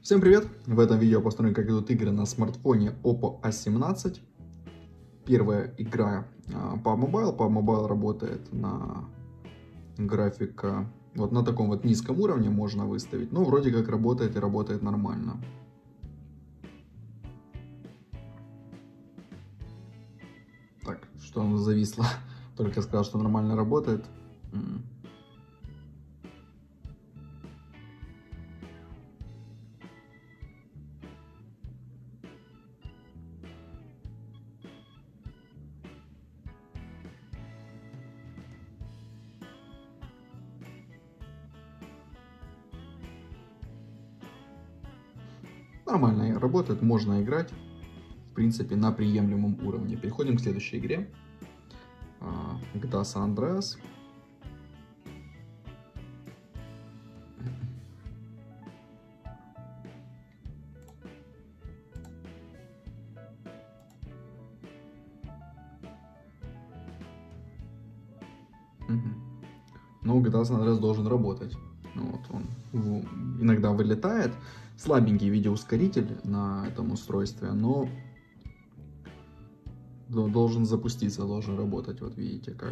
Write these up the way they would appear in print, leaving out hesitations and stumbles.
Всем привет! В этом видео посмотрим, как идут игры на смартфоне Oppo A17. Первая игра PUBG Mobile. PUBG Mobile работает на графика вот на таком вот низком уровне, можно выставить. Но вроде как работает и работает нормально. Так, что оно зависло? Только сказал, что нормально работает. Нормально работает, можно играть, в принципе, на приемлемом уровне. Переходим к следующей игре. GTA San Andreas. Но GTA San Andreas должен работать. Вот он иногда вылетает. Слабенький видеоускоритель на этом устройстве, но должен запуститься, должен работать. Вот видите как.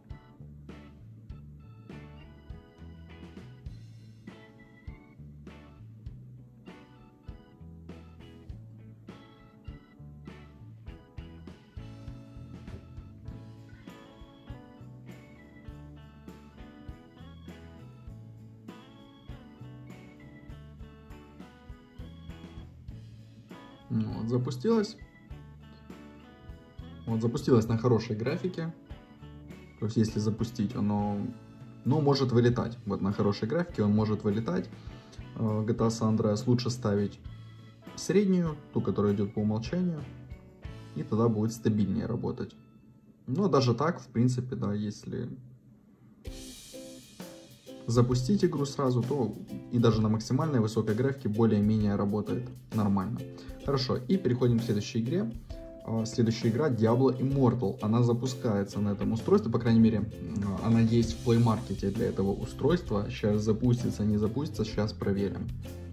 Вот, запустилась. Вот, запустилась на хорошей графике. То есть, если запустить, оно может вылетать. Вот на хорошей графике он может вылетать. GTA San Andreas лучше ставить среднюю, ту, которая идет по умолчанию. И тогда будет стабильнее работать. Но даже так, в принципе, да, если запустить игру сразу, то и даже на максимальной высокой графике более-менее работает нормально. Хорошо, и переходим к следующей игре. Следующая игра Diablo Immortal. Она запускается на этом устройстве, по крайней мере, она есть в Play Market для этого устройства. Сейчас запустится, не запустится, сейчас проверим.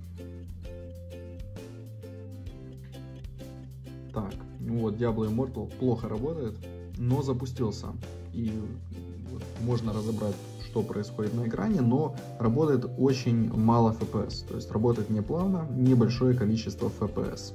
Так, вот Diablo Immortal плохо работает, но запустился. И вот можно разобрать, что происходит на экране, но работает очень мало FPS. То есть работает не плавно, небольшое количество FPS.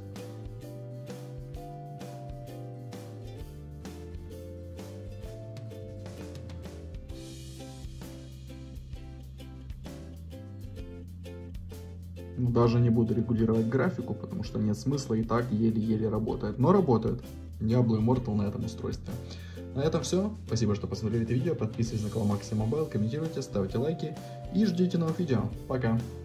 Даже не буду регулировать графику, потому что нет смысла, и так еле-еле работает. Но работает Diablo Immortal на этом устройстве. На этом все. Спасибо, что посмотрели это видео. Подписывайтесь на канал Maxi Mobile, комментируйте, ставьте лайки и ждите новых видео. Пока!